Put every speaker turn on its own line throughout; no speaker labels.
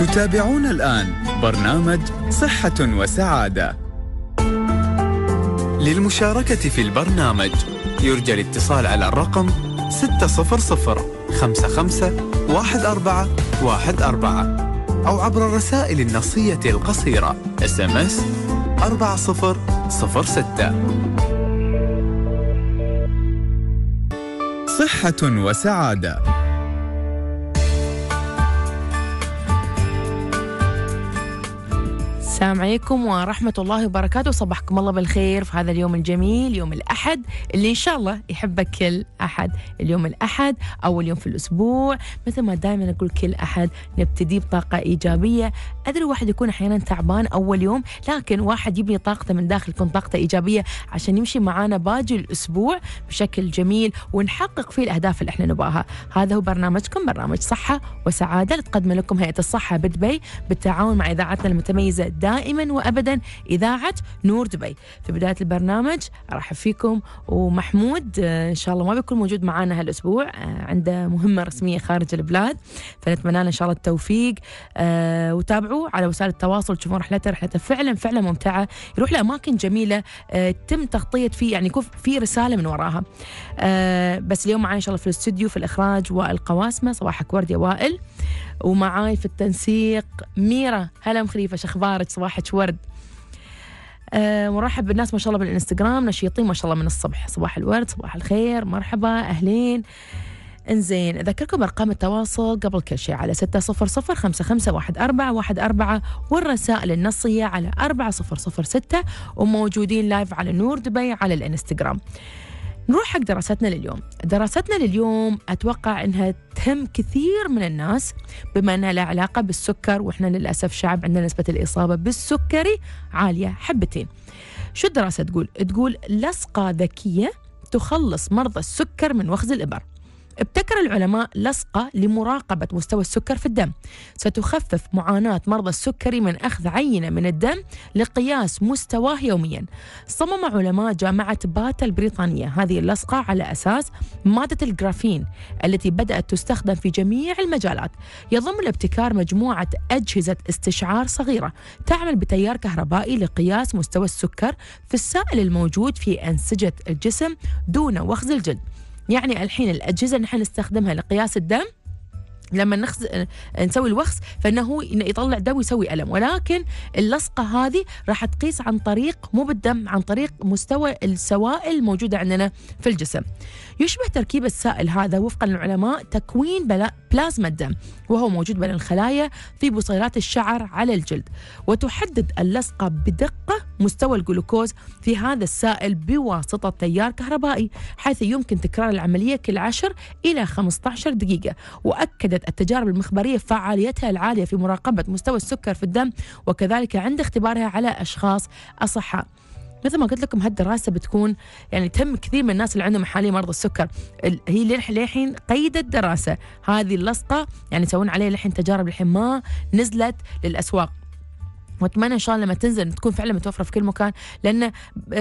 تتابعون الآن برنامج صحة وسعادة. للمشاركة في البرنامج يرجى الاتصال على الرقم 600551414 أو عبر الرسائل النصية القصيرة SMS 4006. صحة وسعادة.
السلام عليكم ورحمة الله وبركاته. صباحكم الله بالخير في هذا اليوم الجميل، يوم الأحد اللي إن شاء الله يحبك كل أحد. اليوم الأحد أول يوم في الأسبوع، مثل ما دائما أقول كل أحد نبتدي بطاقة إيجابية. أدري واحد يكون أحيانا تعبان أول يوم، لكن واحد يبني طاقته من داخل، يكون طاقته إيجابية عشان يمشي معانا باقي الأسبوع بشكل جميل ونحقق فيه الأهداف اللي احنا نبغاها. هذا هو برنامجكم، برنامج صحة وسعادة، اللي تقدم لكم هيئة الصحة بدبي بالتعاون مع إذاعتنا المتميزة دائما وأبدا إذاعة نور دبي. في بداية البرنامج أرحب فيكم ومحمود إن شاء الله ما بيكون موجود معانا هالأسبوع، عنده مهمة رسمية خارج البلاد، فنتمنى له إن شاء الله التوفيق. وتابعوا على وسائل التواصل تشوفون رحلته فعلا ممتعة، يروح لأماكن جميلة تم تغطية فيه، يعني يكون في رسالة من وراها. بس اليوم معانا إن شاء الله في الاستوديو في الإخراج والقواسمة صباحك ورد يا وائل، ومعاي في التنسيق ميرا. هلا مخريفة، شخبارك؟ صباحك ورد. مرحب بالناس ما شاء الله بالإنستغرام، نشيطين ما شاء الله من الصبح. صباح الورد، صباح الخير، مرحبا، أهلين. انزين، أذكركم أرقام التواصل قبل كل شيء على 600551414 والرسائل النصية على 4006، وموجودين لايف على نور دبي على الإنستغرام. نروح حق دراستنا لليوم. دراستنا لليوم أتوقع أنها تهم كثير من الناس، بما أنها لها علاقة بالسكر، وإحنا للأسف شعب عندنا نسبة الإصابة بالسكري عالية حبتين. شو الدراسة تقول؟ تقول لصقة ذكية تخلص مرضى السكر من وخز الإبر. ابتكر العلماء لصقة لمراقبة مستوى السكر في الدم، ستخفف معاناة مرضى السكري من أخذ عينة من الدم لقياس مستواه يوميا. صمم علماء جامعة باتا البريطانية هذه اللصقة على أساس مادة الجرافين التي بدأت تستخدم في جميع المجالات. يضم الابتكار مجموعة أجهزة استشعار صغيرة تعمل بتيار كهربائي لقياس مستوى السكر في السائل الموجود في أنسجة الجسم دون وخز الجلد. يعني الحين الأجهزة نحن نستخدمها لقياس الدم، لما نسوي الوخز فإنه يطلع دم ويسوي ألم، ولكن اللصقة هذه راح تقيس عن طريق مو بالدم، عن طريق مستوى السوائل الموجودة عندنا في الجسم. يشبه تركيب السائل هذا وفقا للعلماء تكوين بلازما الدم، وهو موجود بين الخلايا في بصيلات الشعر على الجلد، وتحدد اللصقة بدقة مستوى الجلوكوز في هذا السائل بواسطة تيار كهربائي، حيث يمكن تكرار العملية كل 10 إلى 15 دقيقة. وأكدت التجارب المخبرية فعاليتها العالية في مراقبة مستوى السكر في الدم، وكذلك عند اختبارها على أشخاص أصحاء. مثل ما قلت لكم هالدراسة بتكون يعني تهم كثير من الناس اللي عندهم حاليا مرضى السكر. هي للحين قيد الدراسة هذه اللصقة، يعني يسوون عليها للحين تجارب، للحين ما نزلت للأسواق، واتمنى ان شاء الله لما تنزل تكون فعلا متوفره في كل مكان، لان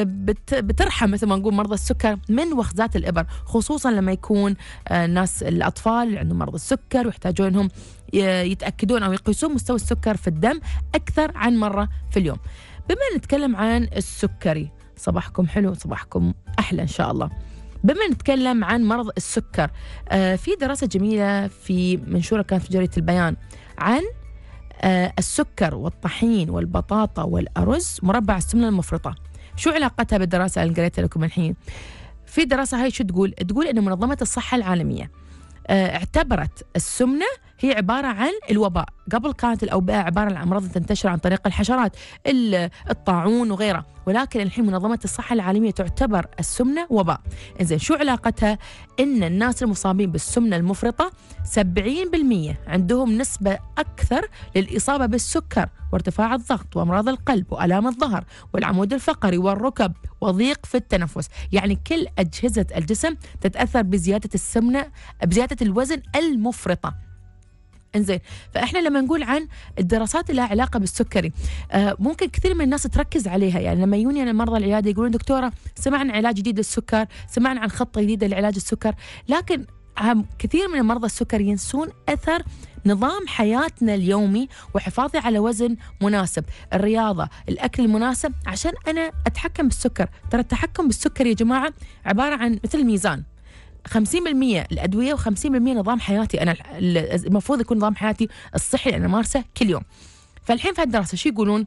بترحم مثل ما نقول مرضى السكر من وخزات الابر، خصوصا لما يكون الناس الاطفال اللي عندهم مرضى السكر ويحتاجون انهم يتاكدون او يقيسون مستوى السكر في الدم اكثر عن مره في اليوم. بما نتكلم عن السكري، صباحكم حلو، صباحكم احلى ان شاء الله. بما نتكلم عن مرض السكر، في دراسه جميله في منشوره كانت في جريده البيان عن السكر والطحين والبطاطا والأرز مربع السمنة المفرطة. شو علاقتها بالدراسة اللي قريتها لكم الحين؟ في دراسة هاي شو تقول؟ تقول إن منظمة الصحة العالمية اعتبرت السمنة هي عبارة عن الوباء. قبل كانت الأوبئة عبارة عن أمراض تنتشر عن طريق الحشرات، الطاعون وغيره، ولكن الحين منظمة الصحة العالمية تعتبر السمنة وباء. إنزين، شو علاقتها؟ إن الناس المصابين بالسمنة المفرطة 70% عندهم نسبة أكثر للإصابة بالسكر وارتفاع الضغط وأمراض القلب وآلام الظهر والعمود الفقري والركب وضيق في التنفس. يعني كل أجهزة الجسم تتأثر بزيادة السمنة، بزيادة الوزن المفرطة. انزين، فاحنا لما نقول عن الدراسات اللي لها علاقه بالسكري، ممكن كثير من الناس تركز عليها. يعني لما يجوني انا مرضى العياده يقولون دكتوره سمعنا عن علاج جديد للسكر، سمعنا عن خطه جديده لعلاج السكر، لكن كثير من مرضى السكر ينسون اثر نظام حياتنا اليومي وحفاظي على وزن مناسب، الرياضة، الأكل المناسب، عشان أنا أتحكم بالسكر. ترى التحكم بالسكر يا جماعة عبارة عن مثل الميزان، 50% الأدوية و50% نظام حياتي. أنا المفروض يكون نظام حياتي الصحي اللي أنا مارسه كل يوم. فالحين في هالدراسة شو يقولون؟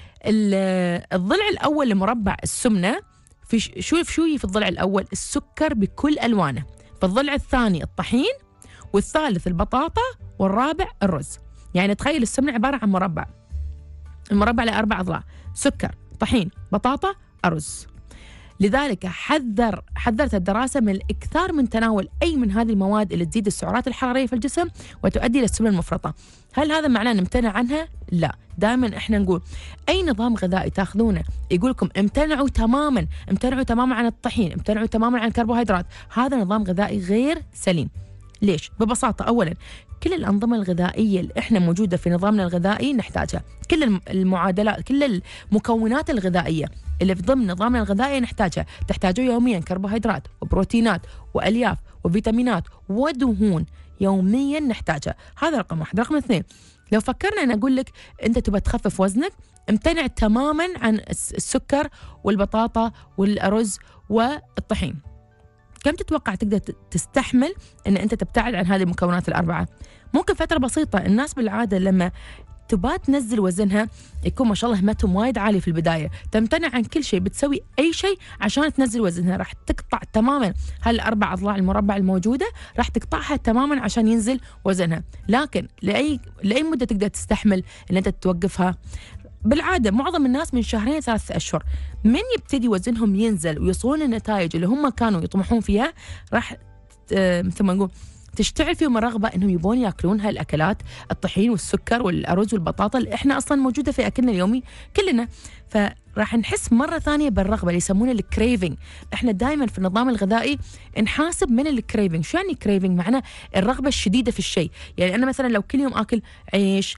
الضلع الأول لمربع السمنة في شو في الضلع الأول السكر بكل ألوانه، في الضلع الثاني الطحين، والثالث البطاطا، والرابع الرز. يعني تخيل السمنة عبارة عن مربع، المربع له 4 أضلاع، سكر، طحين، بطاطا، أرز. لذلك حذرت الدراسة من الإكثار من تناول أي من هذه المواد اللي تزيد السعرات الحرارية في الجسم وتؤدي إلى السمنة المفرطة. هل هذا معناه نمتنع عنها؟ لا، دائما احنا نقول أي نظام غذائي تاخذونه يقول لكم امتنعوا تماما عن الطحين، امتنعوا تماما عن الكربوهيدرات، هذا نظام غذائي غير سليم. ليش؟ ببساطة، أولا كل الأنظمة الغذائية اللي احنا موجودة في نظامنا الغذائي نحتاجها، كل المعادلات، كل المكونات الغذائية اللي في ضمن نظامنا الغذائي نحتاجها. تحتاجوا يوميا كربوهيدرات وبروتينات وألياف وفيتامينات ودهون، يوميا نحتاجها. هذا رقم 1. رقم 2، لو فكرنا أنا أقول لك أنت تبى تخفف وزنك، امتنع تماما عن السكر والبطاطا والأرز والطحين. كم تتوقع تقدر تستحمل أن أنت تبتعد عن هذه المكونات ال4؟ ممكن فترة بسيطة. الناس بالعادة لما تبغى تنزل وزنها يكون ما شاء الله همتهم وايد عالي في البداية، تمتنع عن كل شيء، بتسوي أي شيء عشان تنزل وزنها، راح تقطع تماما هال4 أضلاع المربع الموجودة، راح تقطعها تماما عشان ينزل وزنها. لكن لأي مدة تقدر تستحمل أن أنت توقفها؟ بالعادة معظم الناس من 2 3 أشهر من يبتدي وزنهم ينزل ويوصلون النتائج اللي هم كانوا يطمحون فيها، راح مثل ما نقول تشتعل فيهم الرغبة انهم يبون ياكلون هالاكلات، الطحين والسكر والارز والبطاطا اللي احنا اصلا موجودة في اكلنا اليومي كلنا. فراح نحس مرة ثانية بالرغبة اللي يسمونه الكريفنج. احنا دائما في النظام الغذائي نحاسب من الكريفنج. شو يعني كريفنج؟ معناه الرغبة الشديدة في الشيء. يعني انا مثلا لو كل يوم اكل عيش،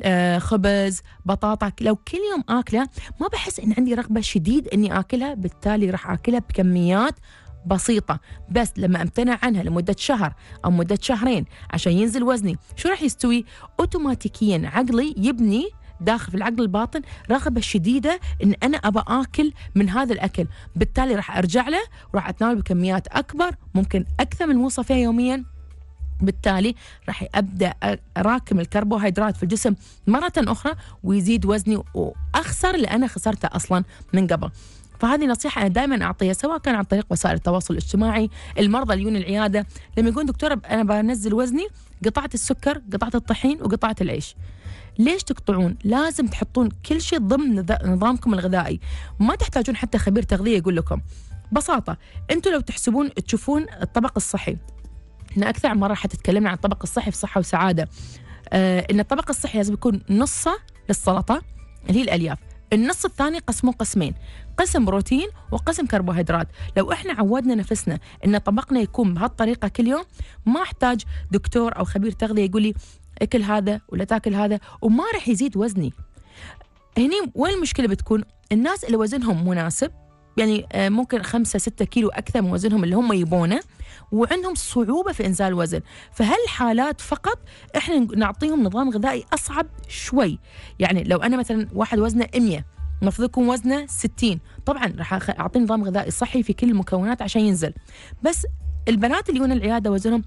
خبز، بطاطا، لو كل يوم اكله ما بحس ان عندي رغبة شديد اني اكلها، بالتالي راح اكلها بكميات بسيطة. بس لما امتنع عنها لمدة شهر أو مدة شهرين عشان ينزل وزني، شو راح يستوي؟ أوتوماتيكيا عقلي يبني داخل في العقل الباطن رغبة شديدة إن أنا أبى آكل من هذا الأكل، بالتالي راح أرجع له وراح أتناول بكميات أكبر، ممكن أكثر من الموصى فيها يوميا. بالتالي راح أبدأ أراكم الكربوهيدرات في الجسم مرة أخرى ويزيد وزني وأخسر اللي أنا خسرته أصلا من قبل. فهذه نصيحة أنا دائما أعطيها، سواء كان عن طريق وسائل التواصل الاجتماعي، المرضى اللي يجون العيادة لما يقولون دكتورة أنا بنزل وزني، قطعت السكر، قطعت الطحين، وقطعت العيش. ليش تقطعون؟ لازم تحطون كل شيء ضمن نظامكم الغذائي. ما تحتاجون حتى خبير تغذية يقول لكم. ببساطة أنتوا لو تشوفون الطبق الصحي، إحنا أكثر مرة حتتكلمنا عن الطبق الصحي في صحة وسعادة، إن الطبق الصحي لازم يكون نصه للسلطة اللي هي الألياف، النص الثاني قسمه قسمين، قسم بروتين وقسم كربوهيدرات. لو احنا عودنا نفسنا ان طبقنا يكون بهالطريقه كل يوم، ما احتاج دكتور او خبير تغذيه يقول لي اكل هذا ولا تاكل هذا، وما راح يزيد وزني. هني وين المشكله بتكون؟ الناس اللي وزنهم مناسب، يعني ممكن 5-6 كيلو أكثر من وزنهم اللي هم يبونه، وعندهم صعوبة في إنزال الوزن، فهالحالات فقط إحنا نعطيهم نظام غذائي أصعب شوي. يعني لو أنا مثلا واحد وزنه 100 المفروض يكون وزنه 60، طبعا راح أعطيه نظام غذائي صحي في كل المكونات عشان ينزل. بس البنات اللي يجون العيادة وزنهم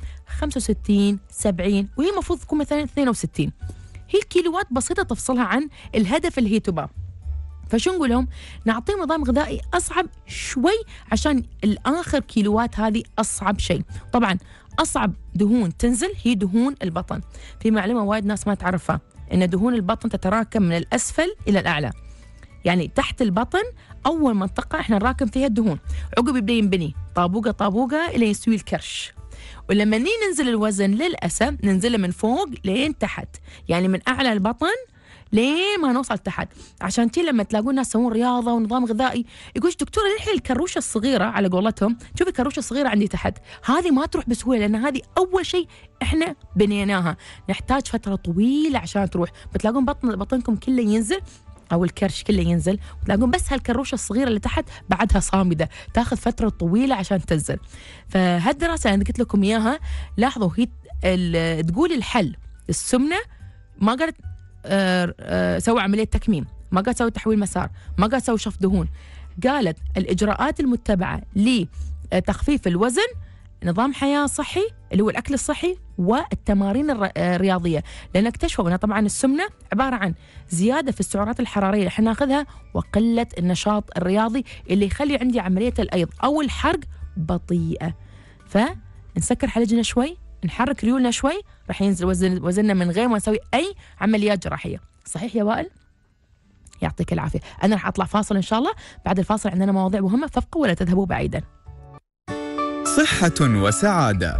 65 70 وهي المفروض تكون مثلا 62، هي كيلوات بسيطة تفصلها عن الهدف اللي هي تباه. فشو نقول لهم؟ نعطيهم نظام غذائي أصعب شوي عشان الآخر كيلوات هذه أصعب شيء. طبعا أصعب دهون تنزل هي دهون البطن. في معلومة وايد ناس ما تعرفها، إن دهون البطن تتراكم من الأسفل إلى الأعلى. يعني تحت البطن أول منطقة إحنا نراكم فيها الدهون، عقب يبدأ ينبني طابوقة طابوقة إلى يسوي الكرش. ولما ننزل الوزن للأسف ننزله من فوق لين تحت، يعني من أعلى البطن ليه ما نوصل تحت. عشان تي لما تلاقون ناس يسوون رياضه ونظام غذائي يقول دكتوره ليه الكروشه الصغيره على قولتهم، شوفي الكروشه الصغيره عندي تحت، هذه ما تروح بسهوله لان هذه اول شيء احنا بنيناها، نحتاج فتره طويله عشان تروح. بتلاقون بطنكم كله ينزل او الكرش كله ينزل، وتلاقون بس هالكروشه الصغيره اللي تحت بعدها صامده، تاخذ فتره طويله عشان تنزل. فهالدراسه اللي انا قلت لكم اياها لاحظوا هي تقول الحل السمنة ما قالت سوي عملية تكميم، ما قالت سوي تحويل مسار، ما قالت سوي شف دهون، قالت الإجراءات المتبعة لتخفيف الوزن نظام حياة صحي اللي هو الأكل الصحي والتمارين الرياضية، لأن اكتشفوا أن طبعا السمنة عبارة عن زيادة في السعرات الحرارية اللي احنا ناخذها وقلة النشاط الرياضي اللي يخلي عندي عملية الأيض أو الحرق بطيئة. فنسكر حلجنا شوي، نحرك ريولنا شوي، راح ينزل وزننا من غير ما نسوي أي عمليات جراحية. صحيح يا وائل؟ يعطيك العافية. أنا راح أطلع فاصل إن شاء الله، بعد الفاصل عندنا مواضيع مهمة، فابقوا ولا تذهبوا بعيدا.
صحة وسعادة.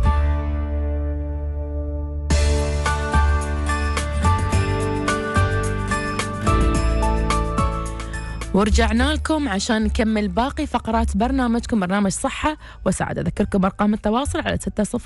ورجعنا لكم عشان نكمل باقي فقرات برنامجكم، برنامج صحة وسعادة. أذكركم أرقام التواصل على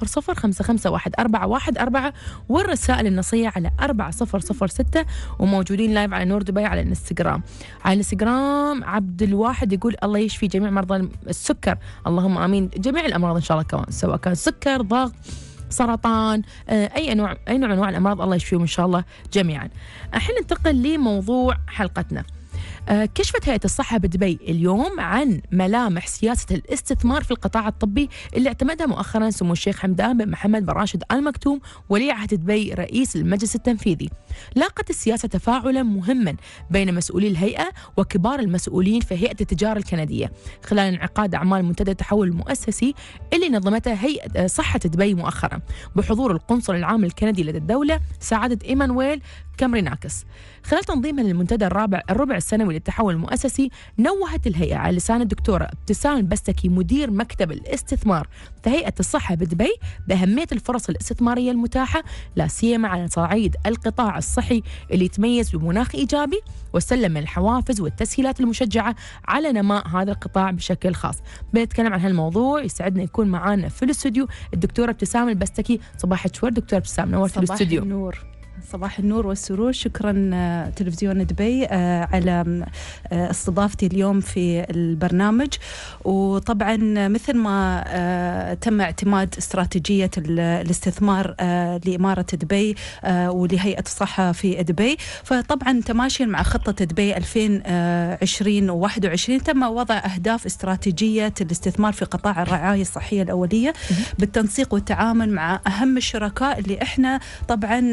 600-551414 والرسائل النصية على 4006، وموجودين لايف على نور دبي على الانستغرام. على الانستغرام عبد الواحد يقول الله يشفي جميع مرضى السكر، اللهم آمين، جميع الأمراض إن شاء الله كمان، سواء كان سكر، ضغط، سرطان، أي نوع من أنواع الأمراض الله يشفيهم إن شاء الله جميعا. الحين ننتقل لموضوع حلقتنا. كشفت هيئة الصحة بدبي اليوم عن ملامح سياسة الاستثمار في القطاع الطبي اللي اعتمدها مؤخرا سمو الشيخ حمدان بن محمد بن راشد آل مكتوم ولي عهد دبي رئيس المجلس التنفيذي. لاقت السياسة تفاعلا مهما بين مسؤولي الهيئة وكبار المسؤولين في هيئة التجارة الكندية خلال انعقاد أعمال منتدى التحول المؤسسي اللي نظمتها هيئة صحة دبي مؤخرا بحضور القنصل العام الكندي لدى الدولة سعادة إيمانويل كامريناكس. خلال تنظيمها للمنتدى الربع السنوي للتحول المؤسسي، نوهت الهيئة على لسان الدكتورة ابتسام البستكي مدير مكتب الاستثمار في هيئة الصحة بدبي بأهمية الفرص الاستثمارية المتاحة، لا سيما على صعيد القطاع الصحي اللي يتميز بمناخ إيجابي وسلم من الحوافز والتسهيلات المشجعة على نماء هذا القطاع بشكل خاص. بنتكلم عن هالموضوع، يسعدنا يكون معنا في الاستوديو الدكتورة ابتسام البستكي. صباح الخير دكتورة ابتسام، نورت في الاستوديو.
النور. صباح النور والسرور، شكرا تلفزيون دبي على استضافتي اليوم في البرنامج. وطبعا مثل ما تم اعتماد استراتيجية الاستثمار لإمارة دبي ولهيئة الصحة في دبي، فطبعا تماشيا مع خطة دبي 2020-21 تم وضع أهداف استراتيجية الاستثمار في قطاع الرعاية الصحية الأولية بالتنسيق والتعامل مع أهم الشركاء اللي احنا طبعا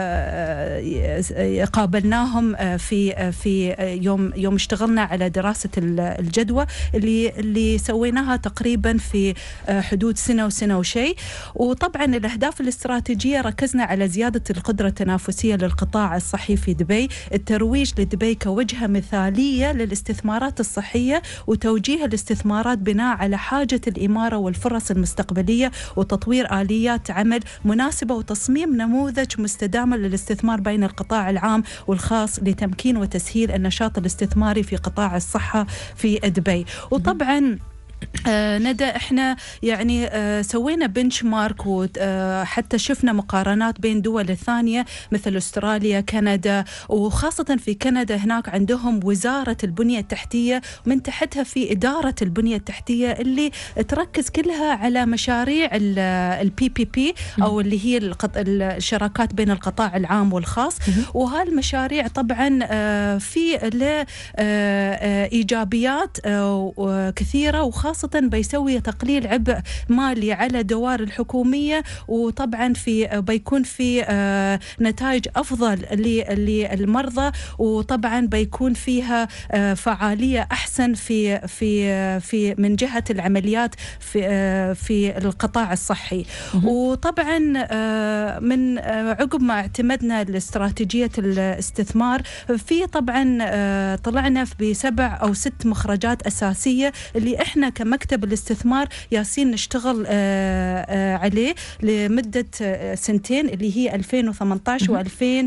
قابلناهم في يوم اشتغلنا على دراسة الجدوى اللي سويناها تقريبا في حدود سنة وشيء. وطبعا الأهداف الاستراتيجية ركزنا على زيادة القدرة التنافسية للقطاع الصحي في دبي، الترويج لدبي كوجهة مثالية للاستثمارات الصحية، وتوجيه الاستثمارات بناء على حاجة الإمارة والفرص المستقبلية، وتطوير آليات عمل مناسبة، وتصميم نموذج مستدام للاستثمار بين القطاع العام والخاص لتمكين وتسهيل النشاط الاستثماري في قطاع الصحة في دبي. وطبعا ندى احنا يعني سوينا بنش مارك، وحتى شفنا مقارنات بين دول الثانية مثل استراليا، كندا، وخاصة في كندا هناك عندهم وزارة البنية التحتية، من تحتها في إدارة البنية التحتية اللي تركز كلها على مشاريع البي بي بي أو اللي هي الشراكات بين القطاع العام والخاص. وهالمشاريع طبعا في له إيجابيات كثيرة، وخاصة بيسوي تقليل عبء مالي على دوائر الحكومية، وطبعا بيكون في نتائج أفضل للمرضى، وطبعا بيكون فيها فعالية أحسن في من جهة العمليات في القطاع الصحي. وطبعا من عقب ما اعتمدنا لاستراتيجية الاستثمار، في طبعا طلعنا ب7 أو 6 مخرجات أساسية اللي احنا كمكتب الاستثمار ياسين نشتغل عليه لمدة 2 اللي هي 2018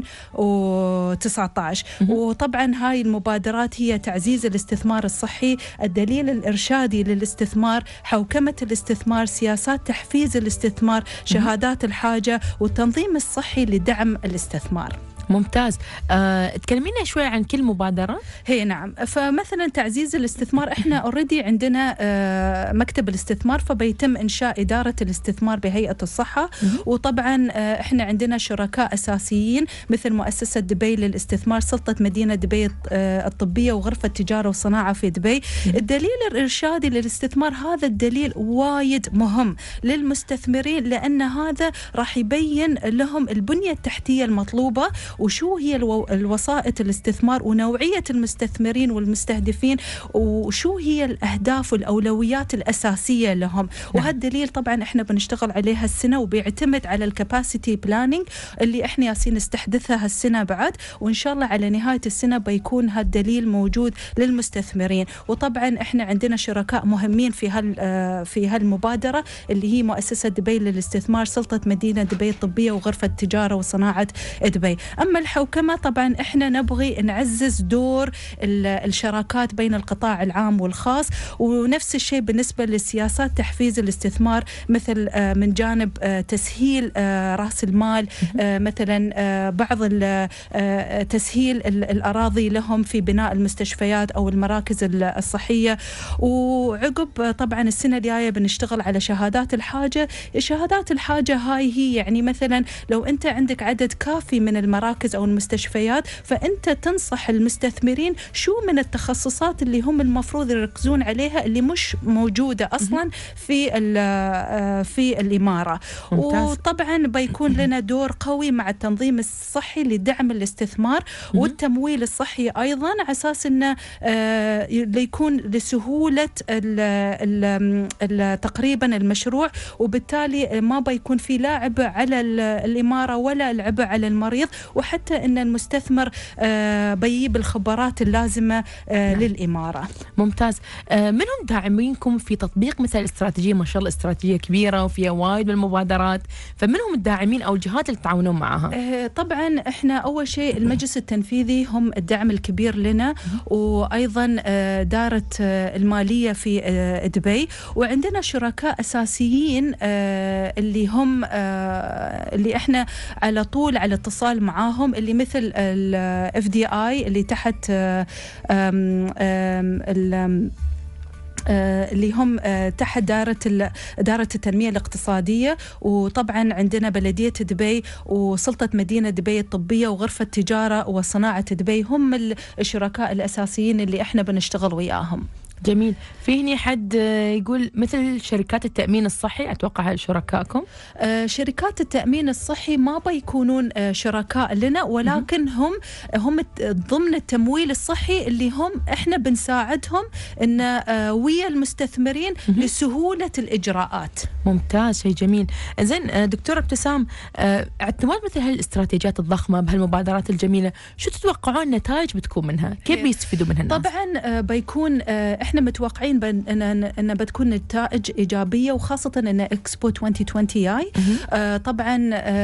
و2019. وطبعا هاي المبادرات هي تعزيز الاستثمار الصحي، الدليل الإرشادي للاستثمار، حوكمة الاستثمار، سياسات تحفيز الاستثمار، شهادات الحاجة، والتنظيم الصحي لدعم الاستثمار.
ممتاز. تكلمينا شوي عن كل مبادرة.
هي نعم. فمثلا تعزيز الاستثمار، احنا اوريدي عندنا مكتب الاستثمار، فبيتم انشاء إدارة الاستثمار بهيئة الصحة. وطبعا احنا عندنا شركاء اساسيين مثل مؤسسة دبي للاستثمار، سلطة مدينة دبي الطبية، وغرفة تجارة وصناعة في دبي. الدليل الإرشادي للاستثمار، هذا الدليل وايد مهم للمستثمرين، لأن هذا راح يبين لهم البنية التحتية المطلوبة، وشو هي الوسائط الاستثمار، ونوعية المستثمرين والمستهدفين، وشو هي الأهداف والأولويات الأساسية لهم. وهالدليل طبعا احنا بنشتغل عليها السنة، وبيعتمد على الكاباسيتي بلانينج اللي احنا ياسين نستحدثها هالسنة بعد، وإن شاء الله على نهاية السنة بيكون هالدليل موجود للمستثمرين. وطبعا احنا عندنا شركاء مهمين في هالمبادرة اللي هي مؤسسة دبي للاستثمار، سلطة مدينة دبي الطبية، وغرفة تجارة وصناعة دبي. أما الحوكمة طبعا إحنا نبغي نعزز دور الشراكات بين القطاع العام والخاص، ونفس الشيء بالنسبة للسياسات تحفيز الاستثمار، مثل من جانب تسهيل رأس المال، مثلا بعض تسهيل الأراضي لهم في بناء المستشفيات أو المراكز الصحية. وعقب طبعا السنة الجاية بنشتغل على شهادات الحاجة. شهادات الحاجة هاي هي يعني مثلا لو أنت عندك عدد كافي من المراكز أو المستشفيات، فأنت تنصح المستثمرين شو من التخصصات اللي هم المفروض يركزون عليها، اللي مش موجودة أصلا في الإمارة.
ممتاز.
وطبعا بيكون لنا دور قوي مع التنظيم الصحي لدعم الاستثمار والتمويل الصحي أيضا، على أساس أنه ليكون لسهولة تقريبا المشروع، وبالتالي ما بيكون في لا عبء على الإمارة ولا العبء على المريض، وحتى أن المستثمر بيجيب الخبرات اللازمة للإمارة.
ممتاز. منهم داعمينكم في تطبيق مثل الاستراتيجية؟ ما شاء الله استراتيجية كبيرة وفيها وايد من المبادرات، فمنهم الداعمين أو الجهات اللي تتعاونون معها؟
طبعا احنا أول شيء المجلس التنفيذي هم الدعم الكبير لنا، وأيضا دارة المالية في دبي، وعندنا شركاء أساسيين اللي هم اللي احنا على طول على اتصال معاهم، اللي مثل ال FDI اللي تحت اللي هم تحت دارة التنمية الاقتصادية. وطبعا عندنا بلدية دبي وسلطة مدينة دبي الطبية وغرفة تجارة وصناعة دبي، هم الشركاء الأساسيين اللي احنا بنشتغل وياهم.
جميل. في هني حد يقول مثل شركات التأمين الصحي، أتوقع هاي شركائكم؟
شركات التأمين الصحي ما بيكونون شركاء لنا، ولكن هم ضمن التمويل الصحي اللي هم احنا بنساعدهم ان ويا المستثمرين لسهولة الإجراءات.
ممتاز، شيء جميل. زين دكتورة ابتسام، اعتماد مثل هالاستراتيجيات الضخمة بهالمبادرات الجميلة، شو تتوقعون النتائج بتكون منها؟ كيف بيستفيدوا منها الناس؟
طبعا بيكون احنا متوقعين ان بتكون نتائج ايجابيه، وخاصه ان اكسبو 2020 جاي. طبعا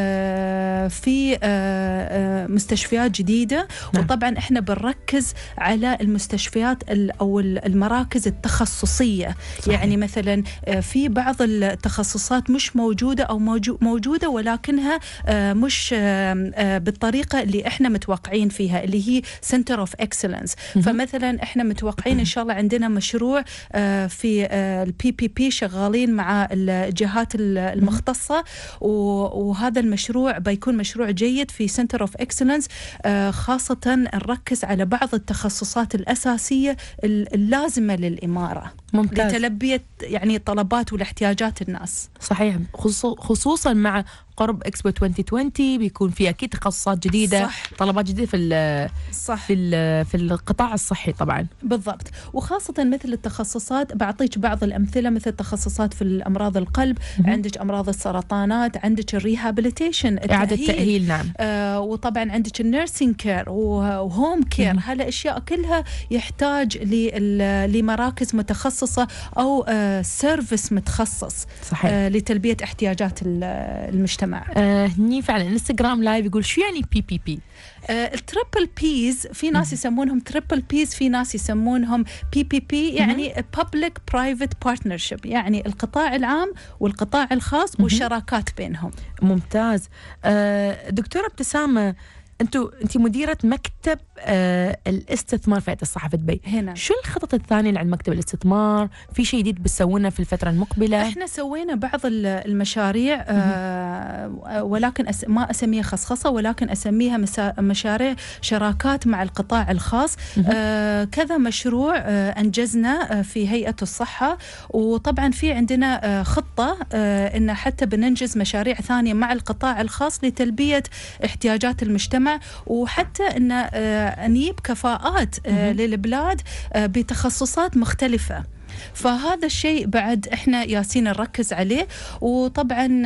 في مستشفيات جديده، وطبعا احنا بنركز على المستشفيات او المراكز التخصصيه. صحيح. يعني مثلا في بعض التخصصات مش موجوده او موجوده ولكنها مش بالطريقه اللي احنا متوقعين فيها، اللي هي سنتر اوف اكسلنس. فمثلا احنا متوقعين ان شاء الله عندنا مشروع في الPPP، شغالين مع الجهات المختصة، وهذا المشروع بيكون مشروع جيد في سنتر اوف اكسلنس، خاصة نركز على بعض التخصصات الأساسية اللازمة للإمارة. ممتاز. لتلبية يعني طلبات والاحتياجات الناس.
صحيح، خصوصا مع قرب اكسبو 2020 بيكون في اكيد تخصصات جديده. صح. طلبات جديده في القطاع الصحي طبعا.
بالضبط. وخاصه مثل التخصصات، بعطيك بعض الامثله، مثل تخصصات في الامراض القلب، عندك امراض السرطانات، عندك الريهابيليتيشن،
اعاده التاهيل. نعم.
وطبعا عندك النيرسينج كير وهوم كير. هالاشياء كلها يحتاج لمراكز متخصصه او سيرفيس متخصص. صحيح. لتلبيه احتياجات المجتمع.
هني فعلا انستغرام لايف يقول شو يعني PPP؟
التريبل بيز، في ناس يسمونهم تريبل بيز، في ناس يسمونهم PPP، يعني Public Private Partnership، يعني القطاع العام والقطاع الخاص والشراكات بينهم.
ممتاز. دكتورة ابتسامة، أنت مديرة مكتب الاستثمار في هيئة الصحة في دبي
هنا.
شو الخطط الثانية اللي عند مكتب الاستثمار؟ في شيء جديد بتسوونه في الفترة المقبلة؟
احنا سوينا بعض المشاريع ولكن ما أسميها خصخصة، ولكن أسميها مشاريع شراكات مع القطاع الخاص. كذا مشروع أنجزنا في هيئة الصحة، وطبعا في عندنا خطة إن حتى بننجز مشاريع ثانية مع القطاع الخاص لتلبية احتياجات المجتمع، وحتى إن نجيب كفاءات للبلاد بتخصصات مختلفة. فهذا الشيء بعد احنا ياسين نركز عليه. وطبعا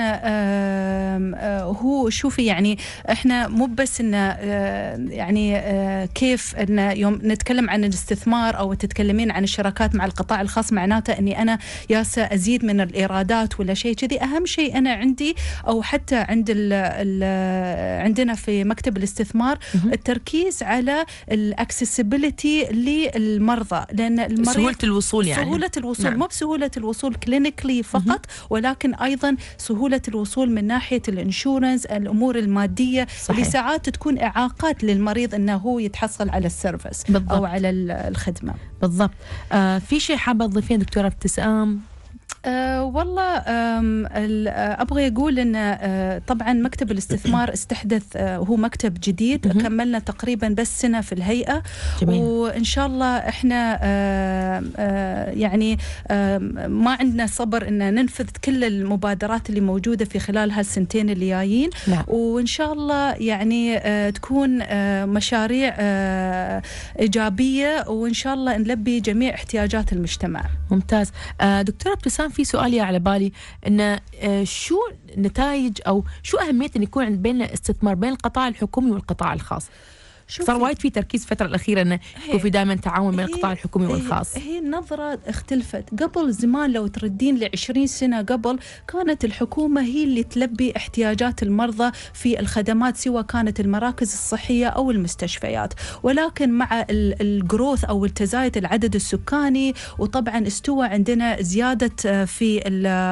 هو شوفي يعني احنا مو بس ان يعني كيف ان يوم نتكلم عن الاستثمار او تتكلمين عن الشراكات مع القطاع الخاص معناته اني انا ياسه ازيد من الايرادات ولا شيء كذي. اهم شيء انا عندي او حتى عند عندنا في مكتب الاستثمار التركيز على الاكسسبيليتي للمرضى، لان المريض
سهولة الوصول، يعني
سهولة الوصول،
نعم.
مو بسهولة الوصول كلينيكلي فقط، ولكن أيضا سهولة الوصول من ناحية الانشورنس، الأمور المادية. صحيح. اللي ساعات تكون إعاقات للمريض أنه هو يتحصل على السيرفيس أو على الخدمة.
بالضبط. في شيء حابة تضيفين دكتورة ابتسام؟
والله أبغى أقول أن طبعا مكتب الاستثمار استحدث هو مكتب جديد. كملنا تقريبا بس سنة في الهيئة. جميل. وإن شاء الله إحنا يعني ما عندنا صبر أن ننفذ كل المبادرات اللي موجودة في خلال هالسنتين اللي جايين. نعم. وإن شاء الله يعني تكون مشاريع إيجابية، وإن شاء الله نلبي جميع احتياجات المجتمع.
ممتاز. دكتورة ابتسام، في سؤال على بالي، إن شو نتائج أو شو أهمية أن يكون بين استثمار بين القطاع الحكومي والقطاع الخاص؟ صار وايد في تركيز الفترة الأخيرة أنه يكون في دائما تعاون بين القطاع الحكومي والخاص.
هي النظرة اختلفت. قبل زمان لو تردين ل20 سنة قبل كانت الحكومة هي اللي تلبي احتياجات المرضى في الخدمات، سواء كانت المراكز الصحية أو المستشفيات. ولكن مع الجروث أو التزايد العدد السكاني، وطبعا استوى عندنا زيادة في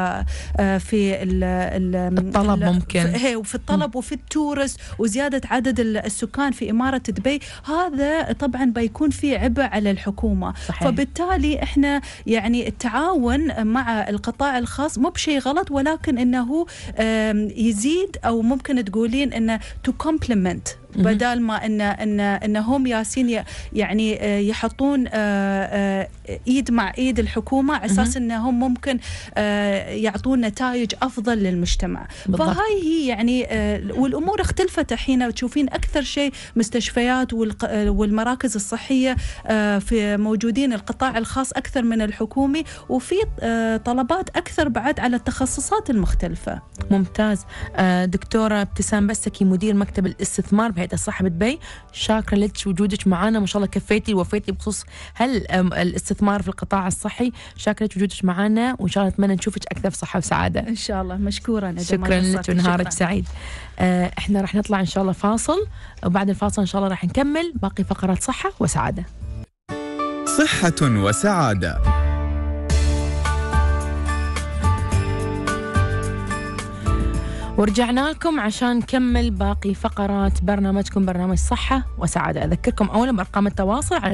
الطلب ممكن
وفي الطلب وفي التورست، وزيادة عدد السكان في إمارة دبي، هذا طبعا بيكون في عبء على الحكومة. صحيح. فبالتالي احنا يعني التعاون مع القطاع الخاص مو بشيء غلط، ولكن انه يزيد، او ممكن تقولين انه to complement، بدل ما ان هم ياسين يعني يحطون ايد مع ايد الحكومه على اساس انهم ممكن يعطون نتائج افضل للمجتمع. بالضبط. فهاي هي يعني والامور اختلفت الحين. تشوفين اكثر شيء مستشفيات والمراكز الصحيه في موجودين القطاع الخاص اكثر من الحكومي، وفي طلبات اكثر بعد على التخصصات المختلفه.
ممتاز. دكتوره ابتسام بسكي، مدير مكتب الاستثمار بهيئة الصحة بدبي، شاكرة لك وجودك معنا. ما شاء الله كفيتي ووفيتي بخصوص الاستثمار في القطاع الصحي. شاكرة لك وجودك معنا، وإن شاء الله نتمنى نشوفك أكثر في صحة وسعادة
إن شاء الله. مشكورة.
شكرا لك ونهارك سعيد. احنا راح نطلع إن شاء الله فاصل، وبعد الفاصل إن شاء الله راح نكمل باقي فقرات صحة وسعادة.
صحة وسعادة.
ورجعنا لكم عشان نكمل باقي فقرات برنامجكم، برنامج صحة وسعادة. أذكركم أولا بأرقام التواصل على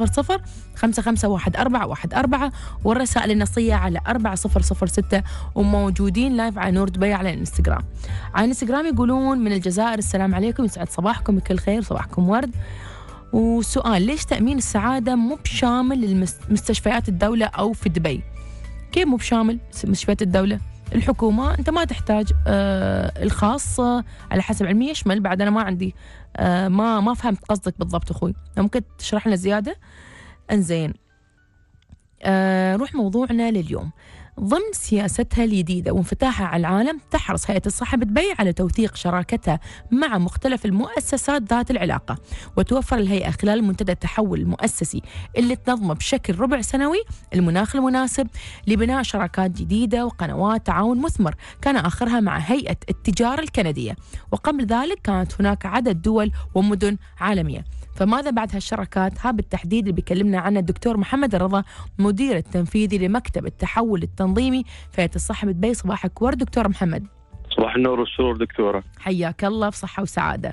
600-551414، والرسائل النصية على 4006، وموجودين لايف على نور دبي على الانستغرام. على الانستغرام يقولون من الجزائر: السلام عليكم، يسعد صباحكم بكل خير، صباحكم ورد. وسؤال: ليش تأمين السعادة مو بشامل لمستشفيات الدولة أو في دبي؟ كيف مو بشامل مستشفيات الدولة؟ الحكومة أنت ما تحتاج، الخاص على حسب علمي يشمل. بعد أنا ما عندي ما فهمت قصدك بالضبط أخوي، ممكن تشرح لنا زيادة؟ انزين. روح موضوعنا لليوم. ضمن سياستها الجديدة وانفتاحها على العالم، تحرص هيئة الصحة بدبي على توثيق شراكتها مع مختلف المؤسسات ذات العلاقة، وتوفر الهيئة خلال منتدى التحول المؤسسي اللي تنظمه بشكل ربع سنوي المناخ المناسب لبناء شراكات جديدة وقنوات تعاون مثمر، كان آخرها مع هيئة التجارة الكندية، وقبل ذلك كانت هناك عدد دول ومدن عالمية. فماذا بعد هالشراكات؟ ها بالتحديد اللي بيكلمنا عنه الدكتور محمد الرضا، مدير التنفيذي لمكتب التحول التنظيمي في هيئة الصحة بدبي. صباحك ورد دكتور محمد.
صباح النور والسرور دكتورة،
حياك الله بصحة وسعادة.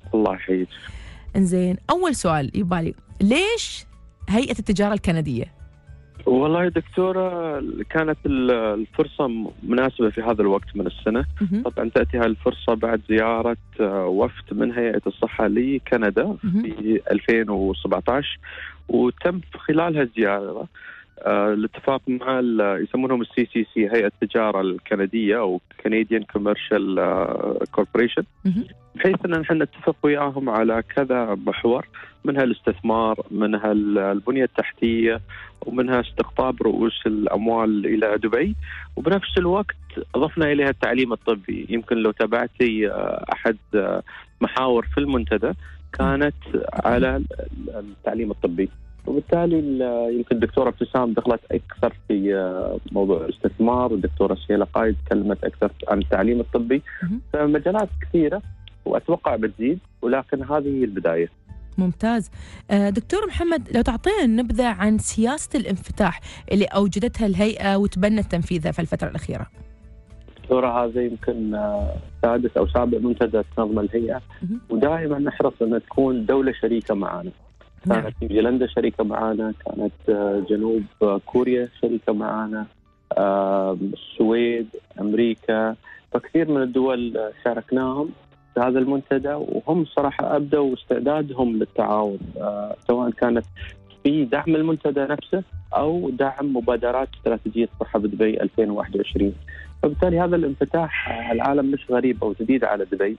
الله يحييك.
إنزين، أول سؤال يبالي، ليش هيئة التجارة الكندية؟
والله يا دكتورة، كانت الفرصة مناسبة في هذا الوقت من السنة. طبعا تأتي هذه الفرصة بعد زيارة وفد من هيئة الصحة لكندا في 2017، وتم خلال هالزيارة الاتفاق مع يسمونهم CCC، هيئة التجارة الكندية أو Canadian Commercial Corporation، بحيث أن نحن نتفق وياهم على كذا محور، منها الاستثمار، منها البنية التحتية، ومنها استقطاب رؤوس الأموال إلى دبي. وبنفس الوقت أضفنا إليها التعليم الطبي. يمكن لو تابعتي أحد محاور في المنتدى كانت على التعليم الطبي، وبالتالي يمكن الدكتورة ابتسام دخلت أكثر في موضوع الاستثمار، والدكتورة سهيلة قايد تكلمت أكثر عن التعليم الطبي. فمجالات كثيرة وأتوقع بتزيد، ولكن هذه هي البداية.
ممتاز. دكتور محمد، لو تعطينا نبذة عن سياسة الانفتاح اللي أوجدتها الهيئة وتبنت تنفيذها في الفترة الأخيرة.
دكتورة، هذا يمكن سادس أو سابع منتدى تنظم الهيئة، ودائما نحرص أن تكون دولة شريكة معنا. كانت نيوزيلندا شريكة معنا، كانت جنوب كوريا شريكة معنا، السويد، أمريكا، فكثير من الدول شاركناهم في هذا المنتدى، وهم صراحة أبدوا استعدادهم للتعاون، سواء كانت في دعم المنتدى نفسه أو دعم مبادرات استراتيجية صحة بدبي 2021. فبالتالي هذا الانفتاح العالم مش غريب أو جديد على دبي.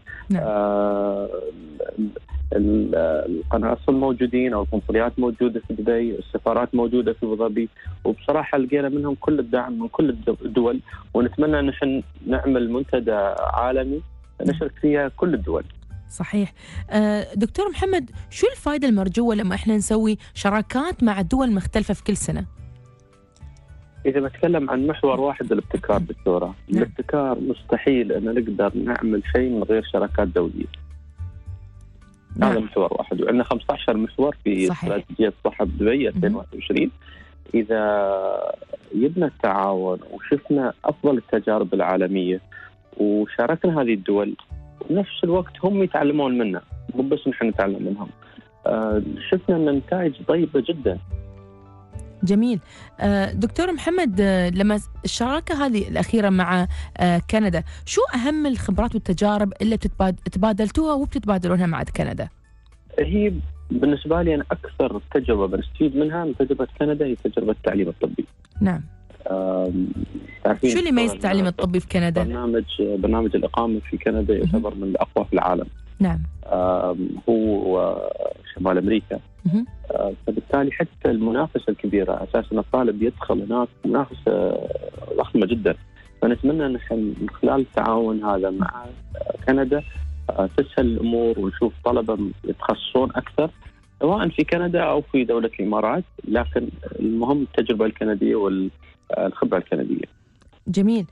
القناصل موجودين أو القنصليات موجودة في دبي، السفارات موجودة في أبو ظبي، وبصراحة لقينا منهم كل الدعم من كل الدول، ونتمنى أن نحن نعمل منتدى عالمي نشرك فيها كل الدول.
صحيح. دكتور محمد، شو الفائدة المرجوة لما احنا نسوي شراكات مع الدول مختلفة في كل سنة؟
إذا بتكلم عن محور واحد، الابتكار دكتورة. الابتكار مستحيل أن نقدر نعمل شيء من غير شراكات دولية. هذا محور واحد، وعندنا 15 محور في استراتيجية صحة بدبي 2021. إذا يبنى التعاون وشفنا أفضل التجارب العالمية وشاركنا هذه الدول، ونفس الوقت هم يتعلمون منا، مو بس نحن نتعلم منهم، شفنا أن النتائج طيبة جدا.
جميل. دكتور محمد، لما الشراكة هذه الأخيرة مع كندا، شو أهم الخبرات والتجارب اللي تبادلتوها وبتتبادلونها مع كندا؟
هي بالنسبة لي أنا أكثر تجربة بنستفيد منها من تجربة كندا هي تجربة التعليم الطبي.
نعم. شو اللي يميز التعليم الطبي في كندا؟
برنامج الإقامة في كندا يعتبر من الأقوى في العالم.
نعم.
هو شمال أمريكا. فبالتالي حتى المنافسة الكبيرة، أساساً الطالب يدخل هناك منافسة ضخمة جدا. فنتمنى أن من خلال التعاون هذا مع كندا تسهل الأمور، ونشوف طلبة يتخصصون أكثر سواء في كندا أو في دولة الإمارات، لكن المهم التجربة الكندية والخبرة الكندية.
جميل.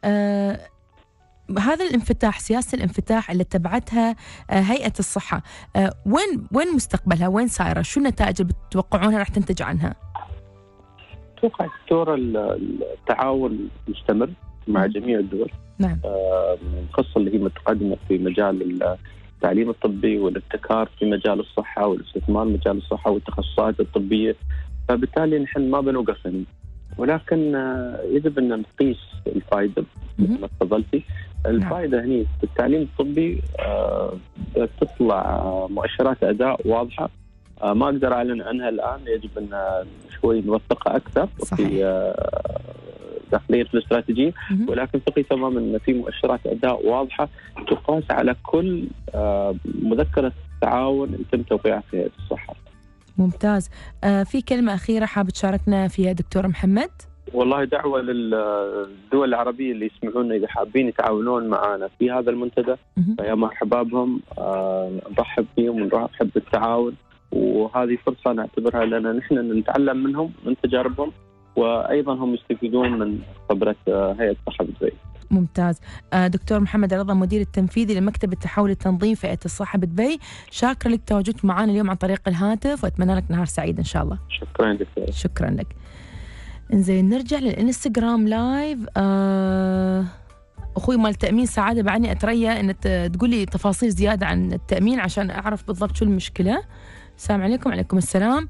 هذا الانفتاح، سياسة الانفتاح اللي اتبعتها هيئة الصحة، وين مستقبلها؟ وين سايرة؟ شو النتائج اللي بتتوقعونها راح تنتج عنها؟
أتوقع دكتورة التعاون مستمر مع جميع الدول.
نعم.
القصة اللي هي متقدمة في مجال التعليم الطبي والابتكار في مجال الصحة والاستثمار في مجال الصحة والتخصصات الطبية، فبالتالي نحن ما بنوقف هنا، ولكن يجب أن نقيس الفائدة. مثل تفضلتي، الفائدة هنا في التعليم الطبي تطلع مؤشرات أداء واضحة، ما أقدر أعلن عنها الآن، يجب أن شوي نوثقها أكثر في داخليا في الاستراتيجية، ولكن ثقي تماما أن في مؤشرات أداء واضحة تقاس على كل مذكرة تعاون يتم توقيعها في هيئة الصحة.
ممتاز. في كلمة أخيرة حابة تشاركنا فيها دكتور محمد؟
والله دعوة للدول العربية اللي يسمعون إذا حابين يتعاونون معنا في هذا المنتدى فيا مرحبا بهم، نرحب فيهم ونرحب بالتعاون، وهذه فرصة نعتبرها لنا نحن نتعلم منهم من تجاربهم، وأيضا هم يستفيدون من خبرة هيئة صحة بدبي.
ممتاز. دكتور محمد رضا، مدير التنفيذي لمكتب التحول التنظيم في هيئة الصحة بدبي، شاكرا لك تواجدك معنا اليوم عن طريق الهاتف، وأتمنى لك نهار سعيد إن شاء الله.
شكرا دكتور.
شكرا لك. إنزين، نرجع للإنستغرام لايف. أخوي مال التأمين سعادة بعدني أتريا أن تقول لي تفاصيل زيادة عن التأمين عشان أعرف بالضبط شو المشكلة. السلام عليكم. وعليكم السلام.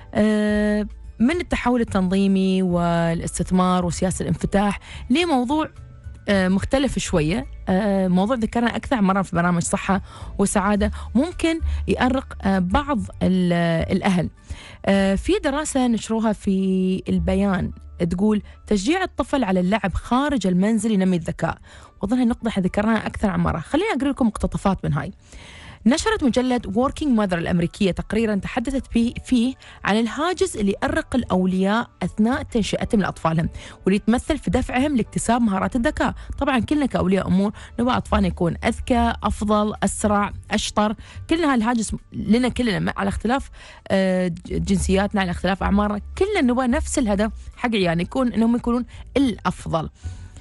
من التحول التنظيمي والاستثمار وسياسة الانفتاح لموضوع مختلف شوية، موضوع ذكرنا أكثر مرة في برامج صحة وسعادة، ممكن يأرق بعض الأهل. في دراسة نشروها في البيان تقول تشجيع الطفل على اللعب خارج المنزل ينمي الذكاء، وأظنها نقطة ذكرناها أكثر عن مرة. خليني أقرأ لكم مقتطفات من هاي. نشرت مجلة Working Mother الأمريكية تقريرا تحدثت فيه عن الهاجس اللي يأرق الأولياء أثناء تنشئتهم لأطفالهم، واللي يتمثل في دفعهم لاكتساب مهارات الذكاء. طبعا كلنا كأولياء أمور نبغى أطفالنا يكون أذكى، أفضل، أسرع، أشطر. كلنا هالهاجس لنا كلنا على اختلاف جنسياتنا، على اختلاف أعمارنا، كلنا نبغى نفس الهدف حق عيالنا إنهم يكونون الأفضل.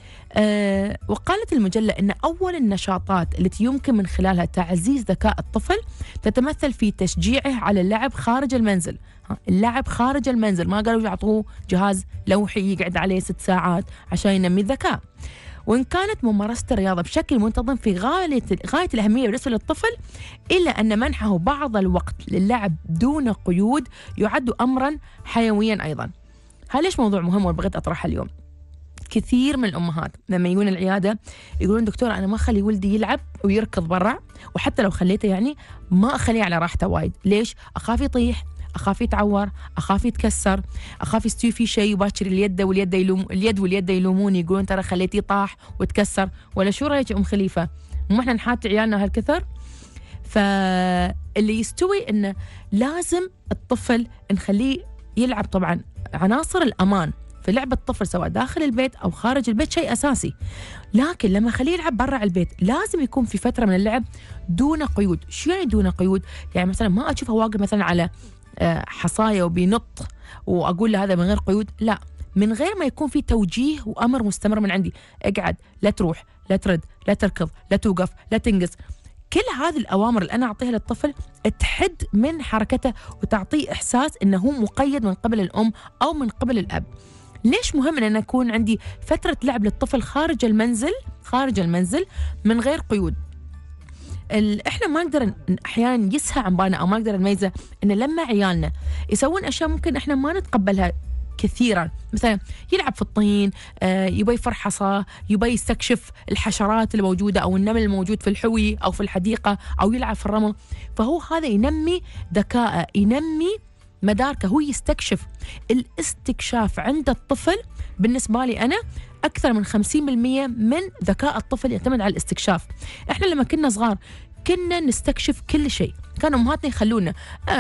وقالت المجلة أن أول النشاطات التي يمكن من خلالها تعزيز ذكاء الطفل تتمثل في تشجيعه على اللعب خارج المنزل. اللعب خارج المنزل، ما قالوا يعطوه جهاز لوحي يقعد عليه 6 ساعات عشان ينمي الذكاء. وإن كانت ممارسة الرياضة بشكل منتظم في غاية الأهمية بالنسبة للطفل، إلا أن منحه بعض الوقت للعب دون قيود يعد أمرا حيويا أيضا. ليش موضوع مهم وبغيت أطرحه اليوم؟ كثير من الأمهات لما يجون العيادة يقولون دكتور أنا ما أخلي ولدي يلعب ويركض برا، وحتى لو خليته يعني ما أخليه على راحته وايد. ليش؟ أخاف يطيح، أخاف يتعور، أخاف يتكسر، أخاف يستوي فيه شيء وباكر اليد واليد يلوموني يقولون ترى خليتيه طاح وتكسر. ولا شو رأيك أم خليفة؟ مو إحنا نحات عيالنا هالكثر؟ فاللي يستوي إنه لازم الطفل نخليه يلعب. طبعا عناصر الأمان في لعبة الطفل سواء داخل البيت أو خارج البيت شيء أساسي، لكن لما خليه يلعب برا البيت لازم يكون في فترة من اللعب دون قيود. شو يعني دون قيود؟ يعني مثلا ما أشوفه واقف مثلا على حصاية وبينط وأقول له هذا من غير قيود، لا، من غير ما يكون في توجيه وأمر مستمر من عندي. اقعد، لا تروح، لا ترد، لا تركض، لا توقف، لا تنقص. كل هذه الأوامر اللي أنا أعطيها للطفل تحد من حركته وتعطيه إحساس أنه مقيد من قبل الأم أو من قبل الأب. ليش مهم أن أكون عندي فترة لعب للطفل خارج المنزل من غير قيود؟ إحنا ما نقدر أحيانا يسهى عن بالنا أو ما نقدر نميزه أن لما عيالنا يسوون أشياء ممكن إحنا ما نتقبلها كثيرا، مثلا يلعب في الطين، يبي يفرحصه، يبي يستكشف الحشرات الموجودة أو النمل الموجود في الحوي أو في الحديقة، أو يلعب في الرمل، فهو هذا ينمي ذكاءه، ينمي مداركه، هو يستكشف. الاستكشاف عند الطفل بالنسبة لي أنا أكثر من 50% من ذكاء الطفل يعتمد على الاستكشاف. إحنا لما كنا صغار كنا نستكشف كل شيء، كانوا أمهاتنا يخلونا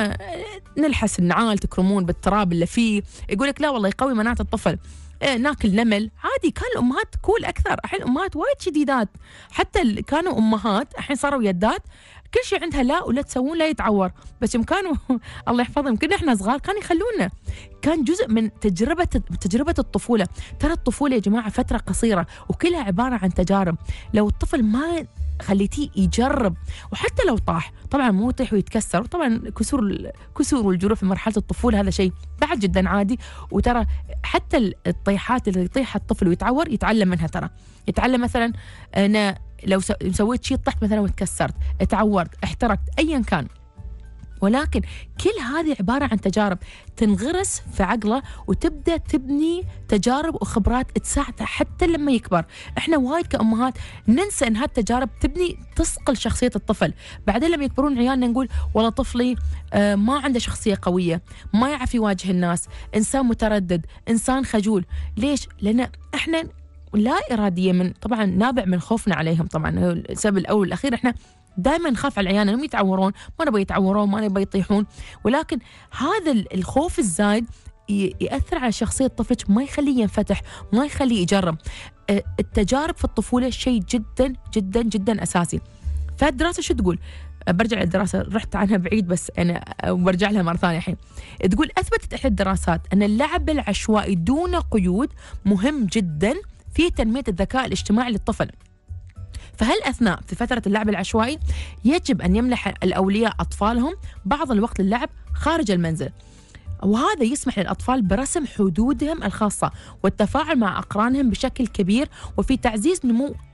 نلحس النعال، تكرمون بالتراب اللي فيه، يقولك لا والله يقوي مناعة الطفل، ناكل نمل عادي. كان الأمهات كول أكثر. الحين الأمهات وايد شديدات، حتى كانوا أمهات الحين صاروا يدات، كل شيء عندها لا ولا تسوون لا يتعور. بس يوم كانوا الله يحفظهم كنا احنا صغار كانوا يخلونا، كان جزء من تجربة الطفولة. ترى الطفولة يا جماعة فترة قصيرة وكلها عبارة عن تجارب. لو الطفل ما خليتيه يجرب، وحتى لو طاح، طبعا مو يطيح ويتكسر، طبعا كسور والجروح في مرحلة الطفولة هذا شيء بعد جدا عادي. وترى حتى الطيحات اللي يطيح الطفل ويتعور يتعلم منها. ترى يتعلم مثلا أنا لو سويت شيء طحت مثلا وتكسرت، تعورت، احترقت، أيا كان، ولكن كل هذه عبارة عن تجارب تنغرس في عقله وتبدأ تبني تجارب وخبرات تساعده حتى لما يكبر. احنا وايد كأمهات ننسى ان هالتجارب تبني تصقل شخصية الطفل. بعدين لما يكبرون عيالنا نقول والله طفلي ما عنده شخصية قوية، ما يعرف يواجه الناس، إنسان متردد، إنسان خجول. ليش؟ لأن احنا لا إرادية من طبعا نابع من خوفنا عليهم. طبعا السبب الأول والأخير احنا دائما نخاف على عيالنا انهم يتعورون، ما نبغى يتعورون، ما نبغى يطيحون، ولكن هذا الخوف الزايد يأثر على شخصية الطفل، ما يخليه ينفتح، ما يخليه يجرب. التجارب في الطفولة شيء جدا جدا جدا أساسي. فالدراسة شو تقول؟ برجع للدراسة، رحت عنها بعيد بس أنا برجع لها مرة ثانية الحين. تقول أثبتت إحدى الدراسات أن اللعب العشوائي دون قيود مهم جدا في تنمية الذكاء الاجتماعي للطفل. فهل أثناء في فترة اللعب العشوائي يجب أن يمنح الأولياء أطفالهم بعض الوقت للعب خارج المنزل، وهذا يسمح للأطفال برسم حدودهم الخاصة والتفاعل مع أقرانهم بشكل كبير، وفي تعزيز نمو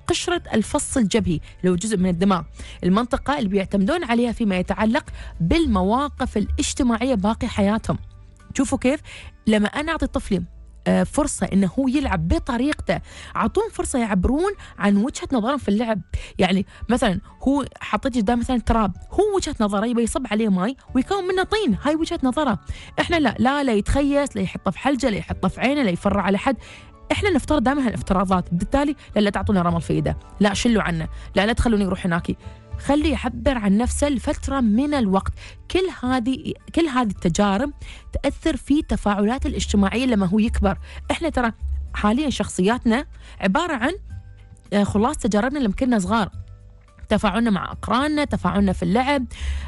قشرة الفص الجبهي اللي هو جزء من الدماغ، المنطقة اللي بيعتمدون عليها فيما يتعلق بالمواقف الاجتماعية باقي حياتهم. شوفوا كيف لما أنا أعطي طفلي فرصة إنه هو يلعب بطريقته، أعطوهم فرصة يعبرون عن وجهة نظرهم في اللعب. يعني مثلا هو حطيت قدام مثلا تراب، هو وجهة نظره يبي يصب عليه ماي ويكون منه طين، هاي وجهة نظره. إحنا لا يتخيس، لا يحطه في حلجة، لا يحطه في عينه، لا يفرع على حد. احنا نفترض دائما هالافتراضات، بالتالي لا تعطونا رمل في ايده، لا شلوا عنه، لا تخلوني يروح هناك، خليه يعبر عن نفسه لفتره من الوقت. كل هذه التجارب تاثر في تفاعلاته الاجتماعيه لما هو يكبر. احنا ترى حاليا شخصياتنا عباره عن خلاص تجاربنا لما كنا صغار، تفاعلنا مع اقراننا، تفاعلنا في اللعب.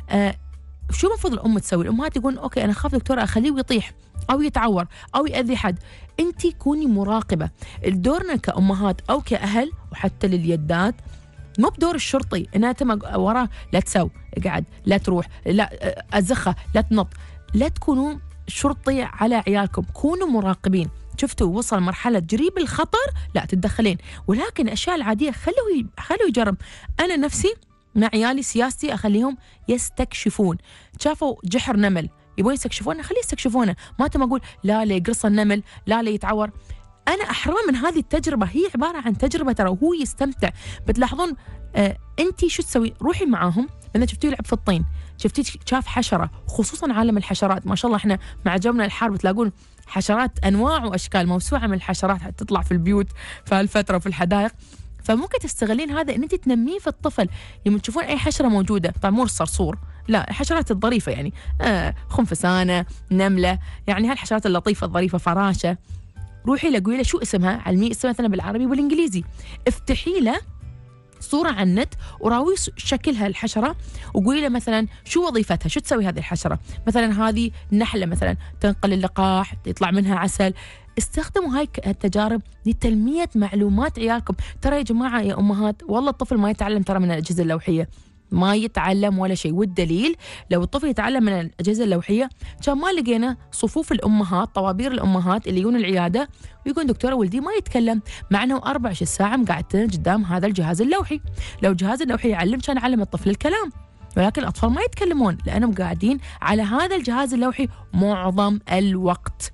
شو المفروض الام تسوي؟ الامهات يقولون اوكي انا اخاف دكتوره اخليه يطيح او يتعور او ياذي حد. انت كوني مراقبه. دورنا كامهات او كاهل وحتى لليدات مو بدور الشرطي ان انت وراه لا تسوي، اقعد، لا تروح، لا ازخه، لا تنط. لا تكونوا شرطي على عيالكم، كونوا مراقبين. شفتوا وصل مرحله جريب الخطر لا تتدخلين، ولكن الاشياء العاديه خلوا يجرب. انا نفسي مع عيالي سياستي اخليهم يستكشفون. شافوا جحر نمل يبغون يستكشفونه، خليه يستكشفونه. ما تم اقول لا يقرص النمل، لا يتعور. انا احرمه من هذه التجربه، هي عباره عن تجربه ترى وهو يستمتع. بتلاحظون انت شو تسوي؟ روحي معاهم. لما شفتيه يلعب في الطين، شفتيه شاف حشره، خصوصا عالم الحشرات، ما شاء الله احنا مع جونا الحار بتلاقون حشرات انواع واشكال، موسوعه من الحشرات تطلع في البيوت في هالفتره وفي الحدائق. فممكن تستغلين هذا ان انت تنميه في الطفل. لما تشوفون اي حشره موجوده، طبعا مو الصرصور، لا الحشرات الظريفه يعني خنفسانه، نمله، يعني هالحشرات اللطيفه الظريفه، فراشه. روحي له قولي له شو اسمها، علميه اسمها مثلا بالعربي والانجليزي. افتحي له صوره على النت وراوي شكلها الحشره، وقولي له مثلا شو وظيفتها، شو تسوي هذه الحشره. مثلا هذه النحله مثلا تنقل اللقاح، يطلع منها عسل. استخدموا هاي التجارب لتنميه معلومات عيالكم. ترى يا جماعه يا امهات، والله الطفل ما يتعلم ترى من الاجهزه اللوحيه، ما يتعلم ولا شيء. والدليل لو الطفل يتعلم من الأجهزة اللوحية كان ما لقينا صفوف الأمهات، طوابير الأمهات اللي يجون العيادة ويقول دكتورة ولدي ما يتكلم، مع أنه 24 ساعة مقعدتين قدام هذا الجهاز اللوحي. لو الجهاز اللوحي يعلم كان علم الطفل الكلام، ولكن الأطفال ما يتكلمون لأنهم قاعدين على هذا الجهاز اللوحي معظم الوقت.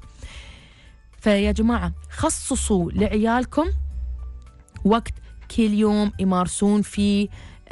فيا جماعة خصصوا لعيالكم وقت كل يوم يمارسون فيه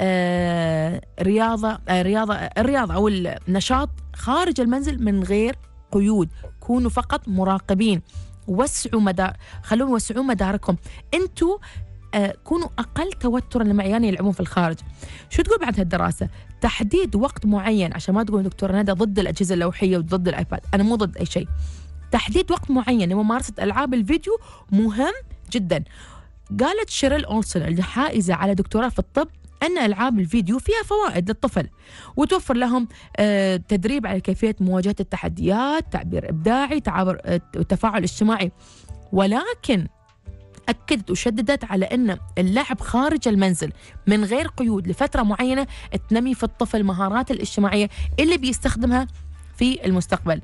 الرياضة أو النشاط خارج المنزل من غير قيود. كونوا فقط مراقبين. خلون يوسعون مداركم. انتوا كونوا أقل توترا لما عيالنا يلعبون في الخارج. شو تقول بعد هالدراسة؟ تحديد وقت معين، عشان ما تقول دكتورة ندى ضد الأجهزة اللوحية وضد الآيباد. أنا مو ضد أي شيء. تحديد وقت معين لممارسة ألعاب الفيديو مهم جدا. قالت شيريل أولسون الحائزة على دكتوراه في الطب أن ألعاب الفيديو فيها فوائد للطفل، وتوفر لهم تدريب على كيفية مواجهة التحديات، تعبير إبداعي، تفاعل اجتماعي. ولكن أكدت وشددت على أن اللعب خارج المنزل من غير قيود لفترة معينة تنمي في الطفل مهارات الاجتماعية اللي بيستخدمها في المستقبل.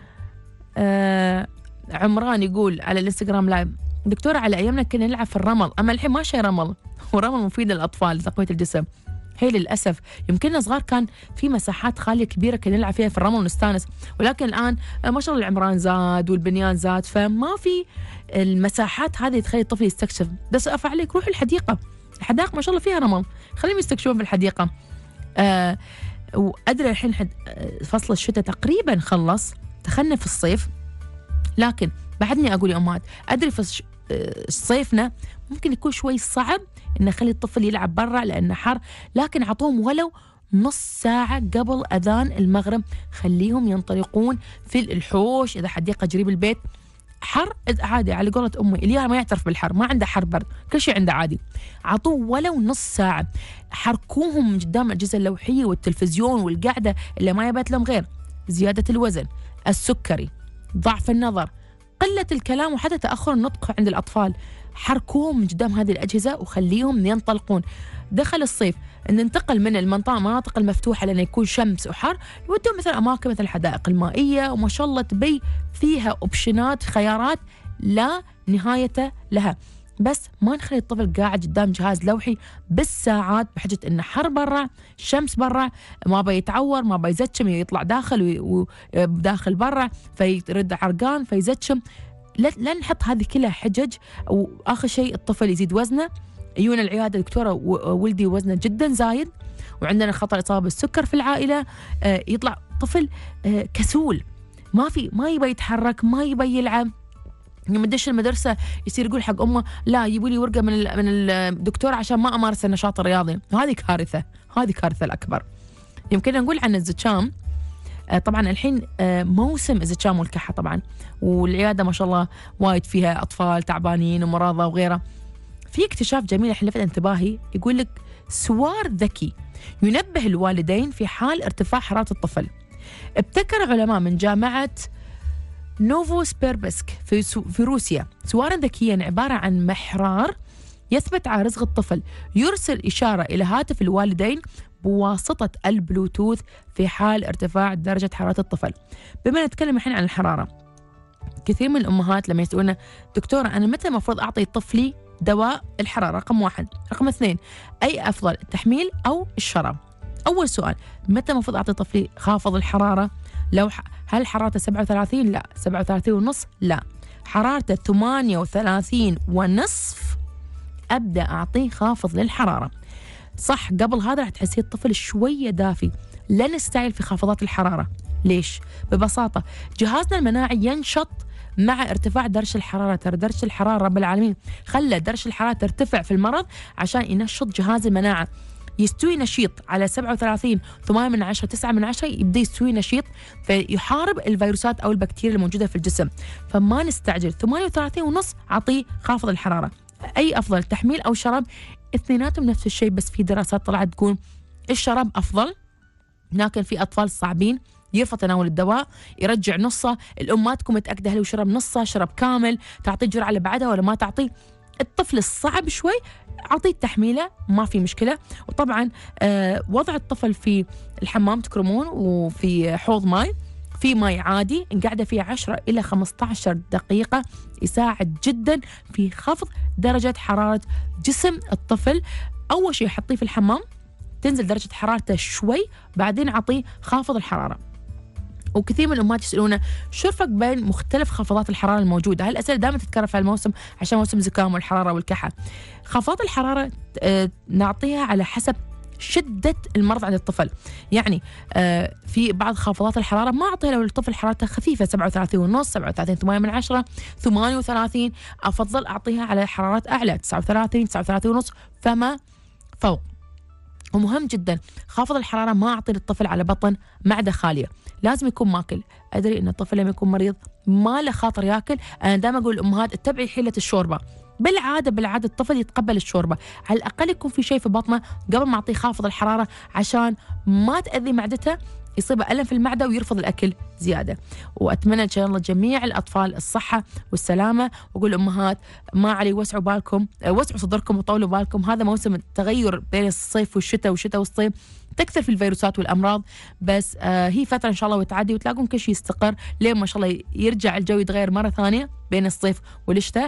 عمران يقول على الانستغرام لايف: دكتورة على أيامنا كنا نلعب في الرمل، أما الحين ما شيء رمل، ورمل مفيد للأطفال لتقوية الجسم. هي للأسف يمكننا صغار كان في مساحات خالية كبيرة كنا نلعب فيها في الرمل ونستانس، ولكن الآن ما شاء الله العمران زاد والبنيان زاد، فما في المساحات هذه تخلي الطفل يستكشف. بس أفع عليك روح الحديقة ما شاء الله فيها رمل، خليهم يستكشفون في الحديقة. وأدري الحين فصل الشتاء تقريبا خلص، دخلنا في الصيف، لكن بعدني أقول يا أمهات أدري في صيفنا ممكن يكون شوي صعب إن نخلي الطفل يلعب برا لأنه حر، لكن عطوهم ولو نص ساعة قبل أذان المغرب، خليهم ينطلقون في الحوش. إذا حديقة قريب البيت حر عادي، على قولة أمي اليار ما يعترف بالحر، ما عنده حر برد، كل شيء عنده عادي. عطوه ولو نص ساعة، حركوهم من قدام الأجهزة اللوحية والتلفزيون والقعدة اللي ما يبات لهم غير زيادة الوزن، السكري، ضعف النظر، قلة الكلام، وحتى تأخر النطق عند الأطفال. حركوهم من قدام هذه الأجهزة وخليهم ينطلقون. دخل الصيف ننتقل من المناطق المفتوحة لأنه يكون شمس وحر، ودهم مثلا أماكن مثل الحدائق المائية، وما شاء الله تبي فيها أوبشنات، خيارات لا نهاية لها. بس ما نخلي الطفل قاعد قدام جهاز لوحي بالساعات بحجة إنه حر برا، شمس برا، ما بيتعور، ما بيزتشم، يطلع داخل وداخل برا فيرد عرقان فيزتشم. لا نحط هذه كلها حجج. وآخر شيء الطفل يزيد وزنه، يجون العيادة دكتورة ولدي وزنه جدا زايد وعندنا خطر إصابة بالسكر في العائلة، يطلع طفل كسول، ما يبي يتحرك، ما يبي يلعب. لما يدش المدرسة يصير يقول حق أمه لا يبوا لي ورقة من الدكتور عشان ما أمارس النشاط الرياضي. هذه كارثة، هذه كارثة الأكبر. يمكن نقول عن الزكام. طبعا الحين موسم الزكام والكحة طبعا، والعيادة ما شاء الله وايد فيها أطفال تعبانين ومرضى وغيره. في اكتشاف جميل الحين لفت انتباهي، يقول لك سوار ذكي ينبه الوالدين في حال ارتفاع حرارة الطفل. ابتكر علماء من جامعة نوفوسبيربسك في روسيا سوارا ذكيا عبارة عن محرار يثبت على رزق الطفل، يرسل إشارة إلى هاتف الوالدين بواسطة البلوتوث في حال ارتفاع درجة حرارة الطفل. بما نتكلم الحين عن الحرارة، كثير من الأمهات لما يسألونا دكتورة أنا متى المفروض أعطي طفلي دواء الحرارة؟ رقم 1. رقم 2، أي أفضل، التحميل أو الشراب؟ أول سؤال، متى المفروض أعطي طفلي خافض الحرارة؟ لو هل حرارته 37؟ لا. 37.5؟ لا. حرارته 38.5 أبدأ أعطيه خافض للحرارة. صح قبل هذا راح تحسيه الطفل شوية دافي، لا نستعجل في خافضات الحرارة. ليش؟ ببساطة جهازنا المناعي ينشط مع ارتفاع درجة الحرارة. ترى درجة الحرارة رب العالمين خلى درجة الحرارة ترتفع في المرض عشان ينشط جهاز المناعة. يستوي نشيط على 37.8 9 يبدأ يستوي نشيط فيحارب الفيروسات أو البكتيريا الموجودة في الجسم. فما نستعجل. 38.5 أعطيه خافض الحرارة. أي أفضل، تحميل أو شراب؟ اثنيناتهم نفس الشيء، بس في دراسات طلعت تقول الشراب أفضل، لكن في أطفال صعبين يرفض تناول الدواء، يرجع نصه، الأم ما تكون متأكدة هل هو شرب نصه شرب كامل، تعطيه الجرعة اللي بعدها ولا ما تعطيه. الطفل الصعب شوي أعطيه التحميلة ما في مشكلة. وطبعا وضع الطفل في الحمام تكرمون وفي حوض ماء، في ماء عادي نقعده فيه 10 إلى 15 دقيقة، يساعد جدا في خفض درجة حرارة جسم الطفل. أول شيء حطيه في الحمام تنزل درجة حرارته شوي، بعدين أعطيه خافض الحرارة. وكثير من الأمهات يسألونا شو الفرق بين مختلف خفضات الحرارة الموجودة؟ هالأسئلة دائما تتكرر في الموسم عشان موسم الزكام والحرارة والكحة. خفضات الحرارة نعطيها على حسب شدة المرض عند الطفل. يعني في بعض خفضات الحرارة ما أعطيها لو الطفل حرارته خفيفة 37.5 37.8 38، أفضل أعطيها على حرارات أعلى 39 39.5 فما فوق. ومهم جدا خافض الحرارة ما أعطي للطفل على بطن معدة خالية، لازم يكون ماكل. أدري أن الطفل لما يكون مريض ما له خاطر ياكل. أنا دائما أقول للأمهات اتبعي حيلة الشوربة. بالعادة الطفل يتقبل الشوربة، على الأقل يكون في شيء في بطنه قبل ما أعطيه خافض الحرارة عشان ما تأذي معدته، يصيبه ألم في المعدة ويرفض الأكل زيادة. وأتمنى إن شاء الله جميع الأطفال الصحة والسلامة. وأقول للأمهات ما علي وسعوا بالكم، وسعوا صدركم وطولوا بالكم. هذا موسم التغير بين الصيف والشتاء والشتاء والصيف، تكثر في الفيروسات والأمراض، بس هي فترة إن شاء الله وتعدي وتلاقون كل شيء يستقر لين ما شاء الله يرجع الجو يتغير مرة ثانية بين الصيف والشتاء.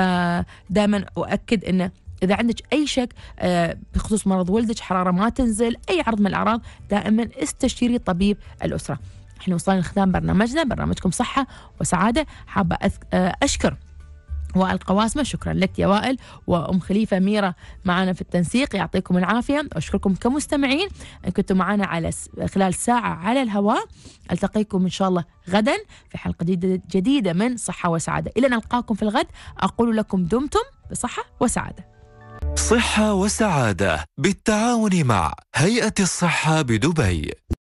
فدائما أؤكد إنه إذا عندك أي شك بخصوص مرض ولدك، حرارة ما تنزل، أي عرض من الأعراض، دائما استشيري طبيب الأسرة. احنا وصلنا لختام برنامجنا، برنامجكم صحة وسعادة. حابة أشكر وائل قواسمة، شكرا لك يا وائل، وأم خليفة ميرة معنا في التنسيق، يعطيكم العافية. أشكركم كمستمعين أن كنتم معنا على خلال ساعة على الهواء. ألتقيكم إن شاء الله غدا في حلقة جديدة من صحة وسعادة. إلى نلقاكم في الغد، أقول لكم دمتم بصحة وسعادة.
صحة وسعادة بالتعاون مع هيئة الصحة بدبي.